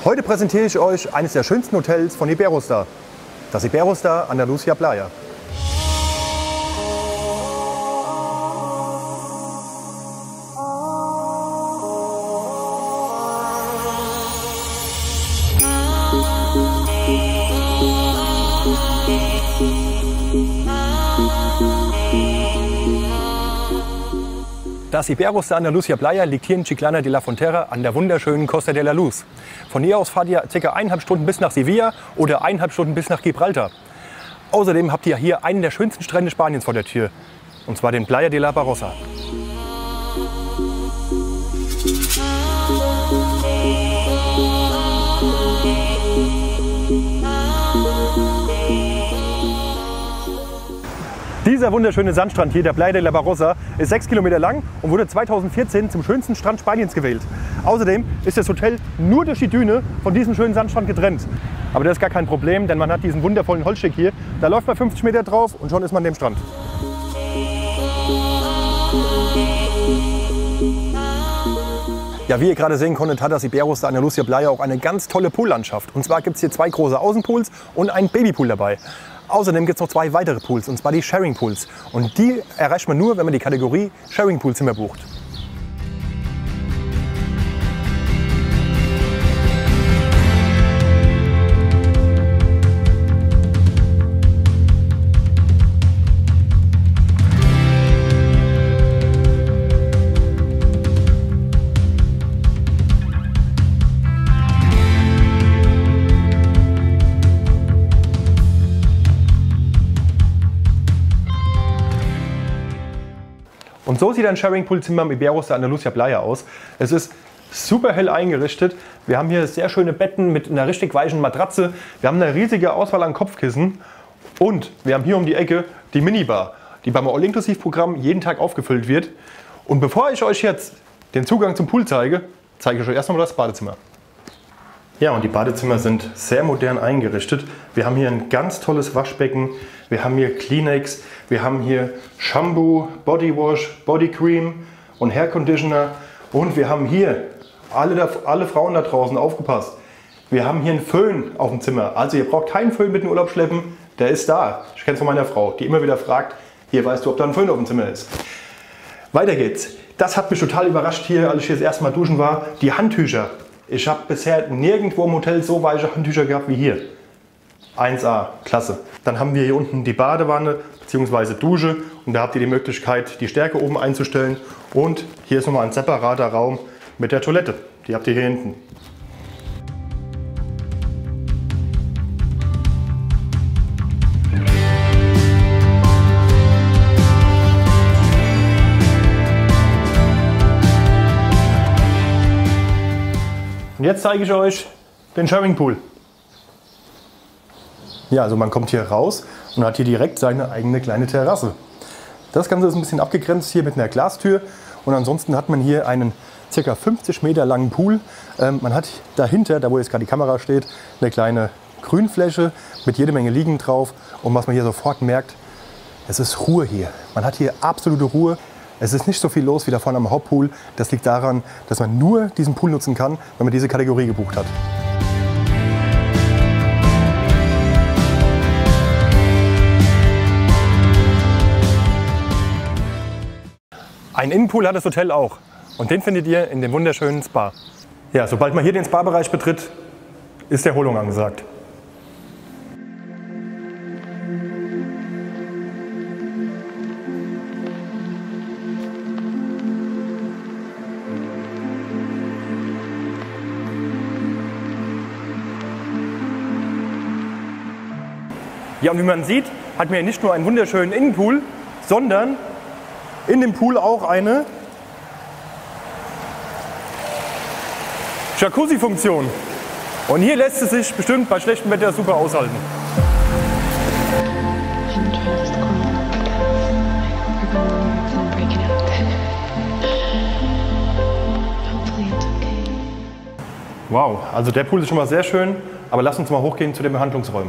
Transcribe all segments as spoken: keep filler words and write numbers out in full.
Heute präsentiere ich euch eines der schönsten Hotels von Iberostar, das Iberostar Andalusia Playa. Das Iberostar Andalusia Playa liegt hier in Chiclana de la Frontera an der wunderschönen Costa de la Luz. Von hier aus fahrt ihr ca. eineinhalb Stunden bis nach Sevilla oder eineinhalb Stunden bis nach Gibraltar. Außerdem habt ihr hier einen der schönsten Strände Spaniens vor der Tür, und zwar den Playa de la Barossa. Dieser wunderschöne Sandstrand hier, der Playa de la Barossa, ist sechs Kilometer lang und wurde zweitausendvierzehn zum schönsten Strand Spaniens gewählt. Außerdem ist das Hotel nur durch die Düne von diesem schönen Sandstrand getrennt. Aber das ist gar kein Problem, denn man hat diesen wundervollen Holzsteg hier. Da läuft man fünfzig Meter drauf und schon ist man an dem Strand. Ja, wie ihr gerade sehen konntet, hat das Iberostar Andalusia Playa auch eine ganz tolle Poollandschaft. Und zwar gibt es hier zwei große Außenpools und einen Babypool dabei. Außerdem gibt es noch zwei weitere Pools, und zwar die Sharing Pools. Und die erreicht man nur, wenn man die Kategorie Sharing Pool Zimmer bucht. Und so sieht ein Sharing-Pool-Zimmer im Iberostar Andalusia Playa aus. Es ist super hell eingerichtet. Wir haben hier sehr schöne Betten mit einer richtig weichen Matratze. Wir haben eine riesige Auswahl an Kopfkissen. Und wir haben hier um die Ecke die Minibar, die beim All-Inklusiv-Programm jeden Tag aufgefüllt wird. Und bevor ich euch jetzt den Zugang zum Pool zeige, zeige ich euch erstmal das Badezimmer. Ja, und die Badezimmer sind sehr modern eingerichtet. Wir haben hier ein ganz tolles Waschbecken, wir haben hier Kleenex, wir haben hier Shampoo, Bodywash, Bodycream und Hair Conditioner. Und wir haben hier, alle, alle Frauen da draußen, aufgepasst, wir haben hier einen Föhn auf dem Zimmer. Also ihr braucht keinen Föhn mit in den Urlaub schleppen, der ist da. Ich kenne es von meiner Frau, die immer wieder fragt, hier weißt du, ob da ein Föhn auf dem Zimmer ist. Weiter geht's. Das hat mich total überrascht hier, als ich hier das erste Mal duschen war, die Handtücher. Ich habe bisher nirgendwo im Hotel so weiche Handtücher gehabt wie hier. eins A, klasse. Dann haben wir hier unten die Badewanne bzw. Dusche und da habt ihr die Möglichkeit, die Stärke oben einzustellen. Und hier ist nochmal ein separater Raum mit der Toilette. Die habt ihr hier hinten. Und jetzt zeige ich euch den Sharing Pool. Ja, also man kommt hier raus und hat hier direkt seine eigene kleine Terrasse. Das Ganze ist ein bisschen abgegrenzt hier mit einer Glastür und ansonsten hat man hier einen ca. fünfzig Meter langen Pool. Ähm, man hat dahinter, da wo jetzt gerade die Kamera steht, eine kleine Grünfläche mit jede Menge Liegen drauf und was man hier sofort merkt, es ist Ruhe hier. Man hat hier absolute Ruhe. Es ist nicht so viel los wie da vorne am Hauptpool. Das liegt daran, dass man nur diesen Pool nutzen kann, wenn man diese Kategorie gebucht hat. Ein Innenpool hat das Hotel auch und den findet ihr in dem wunderschönen Spa. Ja, sobald man hier den Spa-Bereich betritt, ist Erholung angesagt. Ja, und wie man sieht, hat man hier nicht nur einen wunderschönen Innenpool, sondern in dem Pool auch eine Jacuzzi-Funktion. Und hier lässt es sich bestimmt bei schlechtem Wetter super aushalten. Wow, also der Pool ist schon mal sehr schön, aber lass uns mal hochgehen zu den Behandlungsräumen.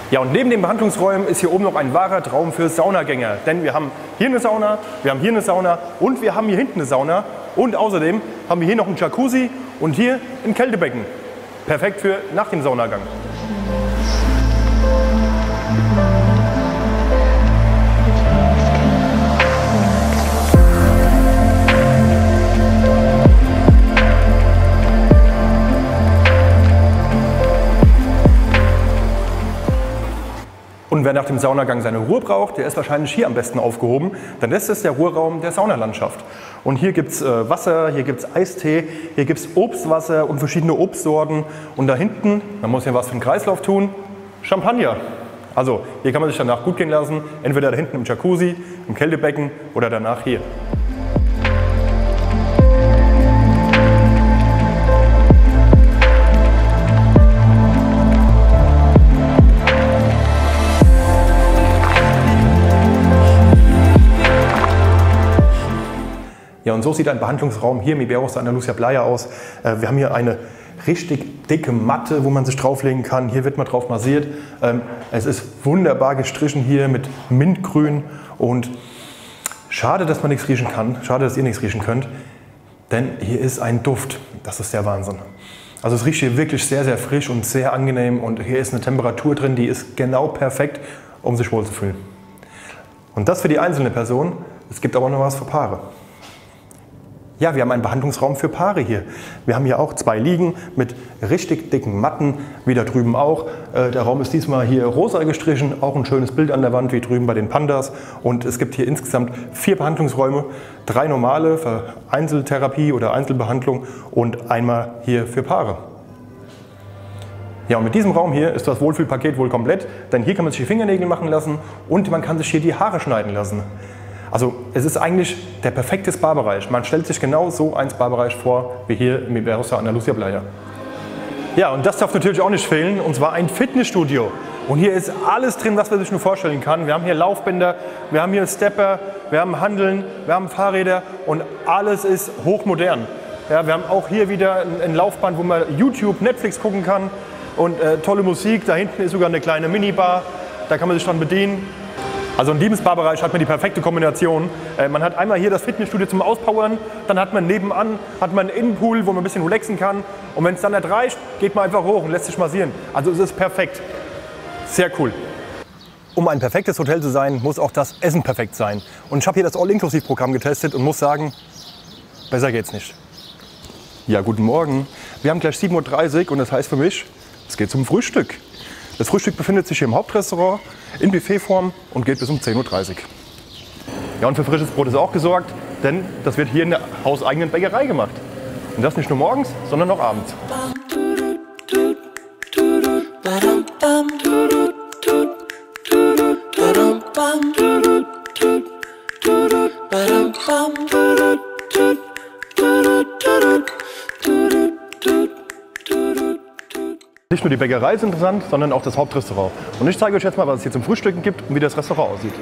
Ja, und neben den Behandlungsräumen ist hier oben noch ein wahrer Traum für Saunagänger. Denn wir haben hier eine Sauna, wir haben hier eine Sauna und wir haben hier hinten eine Sauna. Und außerdem haben wir hier noch einen Jacuzzi und hier ein Kältebecken. Perfekt für nach dem Saunagang. Und wer nach dem Saunagang seine Ruhe braucht, der ist wahrscheinlich hier am besten aufgehoben, denn das ist der Ruheraum der Saunalandschaft. Und hier gibt es äh, Wasser, hier gibt es Eistee, hier gibt es Obstwasser und verschiedene Obstsorten. Und da hinten, man muss ja was für den Kreislauf tun, Champagner. Also hier kann man sich danach gut gehen lassen, entweder da hinten im Jacuzzi, im Kältebecken oder danach hier. Ja, und so sieht ein Behandlungsraum hier im Iberostar Andalusia Playa aus. Wir haben hier eine richtig dicke Matte, wo man sich drauflegen kann. Hier wird man drauf massiert. Es ist wunderbar gestrichen hier mit Mintgrün. Und schade, dass man nichts riechen kann. Schade, dass ihr nichts riechen könnt. Denn hier ist ein Duft. Das ist der Wahnsinn. Also es riecht hier wirklich sehr, sehr frisch und sehr angenehm. Und hier ist eine Temperatur drin, die ist genau perfekt, um sich wohlzufühlen. Und das für die einzelne Person. Es gibt aber noch was für Paare. Ja, wir haben einen Behandlungsraum für Paare hier. Wir haben hier auch zwei Liegen mit richtig dicken Matten, wie da drüben auch. Der Raum ist diesmal hier rosa gestrichen, auch ein schönes Bild an der Wand, wie drüben bei den Pandas. Und es gibt hier insgesamt vier Behandlungsräume, drei normale für Einzeltherapie oder Einzelbehandlung und einmal hier für Paare. Ja, und mit diesem Raum hier ist das Wohlfühlpaket wohl komplett, denn hier kann man sich die Fingernägel machen lassen und man kann sich hier die Haare schneiden lassen. Also es ist eigentlich der perfekte Spa-Bereich. Man stellt sich genau so einen Spa-Bereich vor, wie hier im Iberostar Andalusia Playa. Ja, und das darf natürlich auch nicht fehlen, und zwar ein Fitnessstudio. Und hier ist alles drin, was man sich nur vorstellen kann. Wir haben hier Laufbänder, wir haben hier Stepper, wir haben Hanteln, wir haben Fahrräder und alles ist hochmodern. Ja, wir haben auch hier wieder ein Laufband, wo man YouTube, Netflix gucken kann und äh, tolle Musik. Da hinten ist sogar eine kleine Minibar, da kann man sich dran bedienen. Also in diesem Spa-Bereich hat man die perfekte Kombination. Äh, man hat einmal hier das Fitnessstudio zum Auspowern, dann hat man nebenan hat man einen Innenpool, wo man ein bisschen relaxen kann. Und wenn es dann nicht reicht, geht man einfach hoch und lässt sich massieren. Also es ist perfekt. Sehr cool. Um ein perfektes Hotel zu sein, muss auch das Essen perfekt sein. Und ich habe hier das All-Inklusiv-Programm getestet und muss sagen, besser geht's nicht. Ja, guten Morgen. Wir haben gleich sieben Uhr dreißig und das heißt für mich, es geht zum Frühstück. Das Frühstück befindet sich hier im Hauptrestaurant in Buffetform und geht bis um zehn Uhr dreißig. Ja, und für frisches Brot ist auch gesorgt, denn das wird hier in der hauseigenen Bäckerei gemacht. Und das nicht nur morgens, sondern auch abends. Nicht nur die Bäckerei ist interessant, sondern auch das Hauptrestaurant. Und ich zeige euch jetzt mal, was es hier zum Frühstücken gibt und wie das Restaurant aussieht.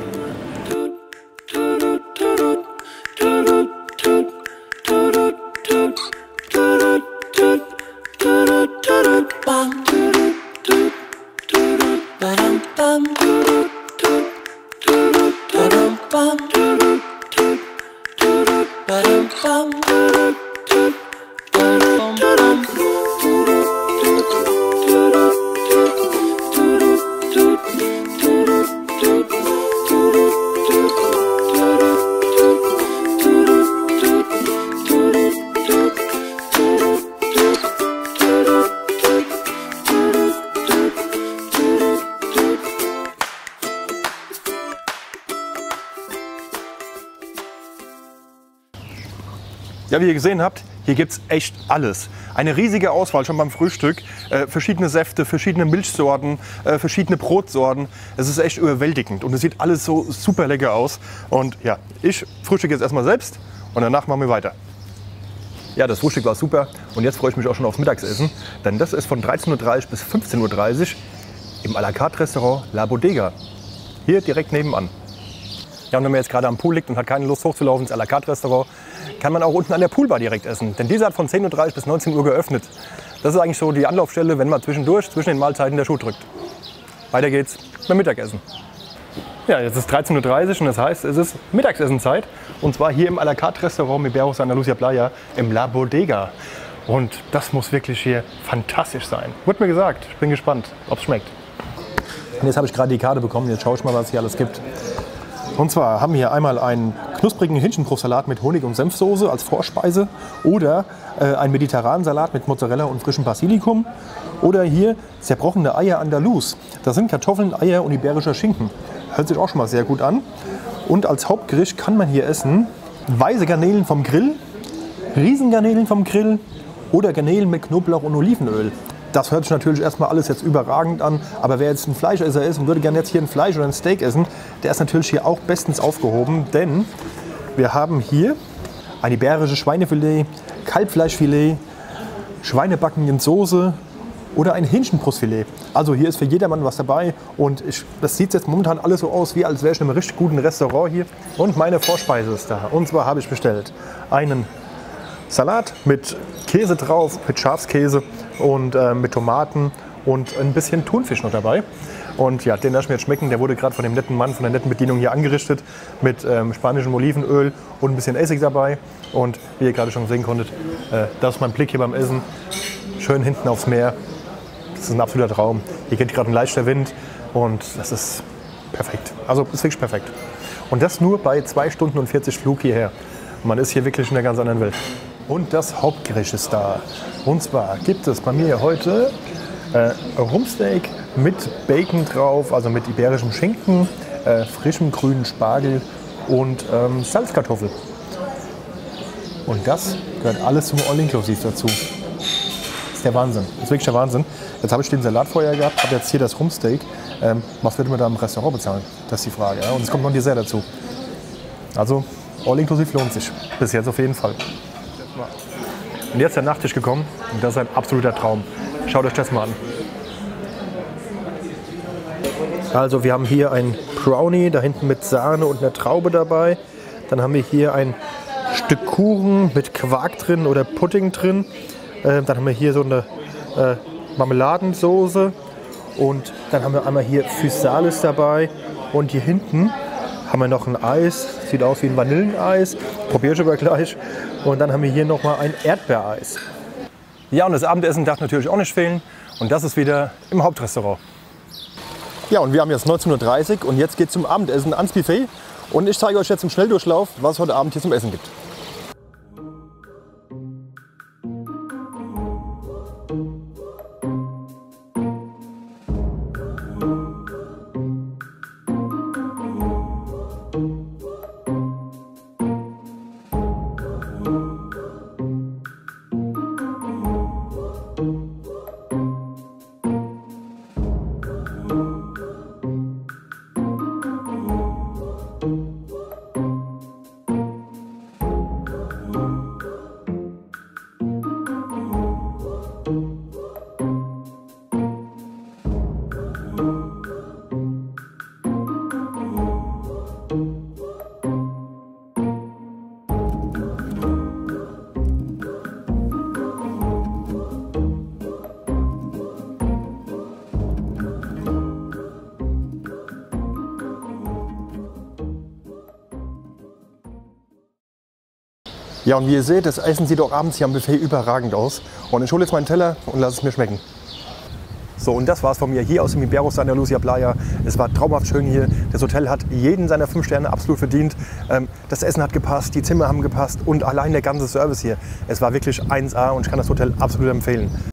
Ja, wie ihr gesehen habt, hier gibt es echt alles. Eine riesige Auswahl schon beim Frühstück. Äh, verschiedene Säfte, verschiedene Milchsorten, äh, verschiedene Brotsorten. Es ist echt überwältigend und es sieht alles so super lecker aus. Und ja, ich frühstücke jetzt erstmal selbst und danach machen wir weiter. Ja, das Frühstück war super und jetzt freue ich mich auch schon aufs Mittagsessen. Denn das ist von dreizehn Uhr dreißig bis fünfzehn Uhr dreißig im à la carte Restaurant La Bodega. Hier direkt nebenan. Ja, und wenn man jetzt gerade am Pool liegt und hat keine Lust hochzulaufen ins à la carte Restaurant, kann man auch unten an der Poolbar direkt essen. Denn diese hat von zehn Uhr dreißig bis neunzehn Uhr geöffnet. Das ist eigentlich so die Anlaufstelle, wenn man zwischendurch, zwischen den Mahlzeiten der Schuh drückt. weiter geht's beim Mittagessen. Ja, jetzt ist dreizehn Uhr dreißig und das heißt, es ist Mittagsessenzeit. Und zwar hier im à la carte Restaurant Iberos Andalusia Playa im La Bodega. Und das muss wirklich hier fantastisch sein. Wurde mir gesagt, ich bin gespannt, ob es schmeckt. Und jetzt habe ich gerade die Karte bekommen, jetzt schaue ich mal, was es hier alles gibt. Und zwar haben wir hier einmal einen knusprigen Hähnchenbrustsalat mit Honig- und Senfsoße als Vorspeise oder äh, einen mediterranen Salat mit Mozzarella und frischem Basilikum. Oder hier zerbrochene Eier Andalus. Das sind Kartoffeln, Eier und iberischer Schinken. Hört sich auch schon mal sehr gut an. Und als Hauptgericht kann man hier essen weiße Garnelen vom Grill, Riesengarnelen vom Grill oder Garnelen mit Knoblauch und Olivenöl. Das hört sich natürlich erstmal alles jetzt überragend an, aber wer jetzt ein Fleischesser ist und würde gerne jetzt hier ein Fleisch oder ein Steak essen, der ist natürlich hier auch bestens aufgehoben, denn wir haben hier ein iberisches Schweinefilet, Kalbfleischfilet, Schweinebacken in Soße oder ein Hähnchenbrustfilet. Also hier ist für jedermann was dabei und ich, das sieht jetzt momentan alles so aus, wie als wäre ich in einem richtig guten Restaurant hier. Und meine Vorspeise ist da. Und zwar habe ich bestellt einen Salat mit Käse drauf, mit Schafskäse und äh, mit Tomaten und ein bisschen Thunfisch noch dabei. Und ja, den lasse ich mir jetzt schmecken. Der wurde gerade von dem netten Mann, von der netten Bedienung hier angerichtet mit ähm, spanischem Olivenöl und ein bisschen Essig dabei. Und wie ihr gerade schon sehen konntet, äh, das ist mein Blick hier beim Essen. Schön hinten aufs Meer. Das ist ein absoluter Traum. Hier geht gerade ein leichter Wind und das ist perfekt. Also ist wirklich perfekt. Und das nur bei zwei Stunden und vierzig Flug hierher. Man ist hier wirklich in einer ganz anderen Welt. Und das Hauptgericht ist da. Und zwar gibt es bei mir heute äh, Rumpsteak mit Bacon drauf, also mit iberischem Schinken, äh, frischem grünen Spargel und ähm, Salzkartoffel. Und das gehört alles zum All-Inclusive dazu. Das ist der Wahnsinn. Das ist wirklich der Wahnsinn. Jetzt habe ich den Salat vorher gehabt, habe jetzt hier das Rumpsteak. Ähm, was würde man da im Restaurant bezahlen? Das ist die Frage. Ja? Und es kommt noch ein Dessert dazu. Also All-Inclusive lohnt sich. Bis jetzt auf jeden Fall. Und jetzt ist der Nachtisch gekommen und das ist ein absoluter Traum. Schaut euch das mal an. Also wir haben hier ein Brownie, da hinten mit Sahne und einer Traube dabei. Dann haben wir hier ein Stück Kuchen mit Quark drin oder Pudding drin. Äh, dann haben wir hier so eine äh, Marmeladensoße. Und dann haben wir einmal hier Physalis dabei. Und hier hinten haben wir noch ein Eis. Sieht aus wie ein Vanilleneis. Probiere ich aber gleich. Und dann haben wir hier nochmal ein Erdbeereis. Ja, und das Abendessen darf natürlich auch nicht fehlen. Und das ist wieder im Hauptrestaurant. Ja, und wir haben jetzt neunzehn Uhr dreißig und jetzt geht es zum Abendessen ans Buffet. Und ich zeige euch jetzt im Schnelldurchlauf, was es heute Abend hier zum Essen gibt. Ja, und wie ihr seht, das Essen sieht auch abends hier am Buffet überragend aus. Und ich hole jetzt meinen Teller und lasse es mir schmecken. So, und das war's von mir hier aus dem Iberos Andalusia Playa. Es war traumhaft schön hier. Das Hotel hat jeden seiner fünf Sterne absolut verdient. Das Essen hat gepasst, die Zimmer haben gepasst und allein der ganze Service hier. Es war wirklich eins A und ich kann das Hotel absolut empfehlen.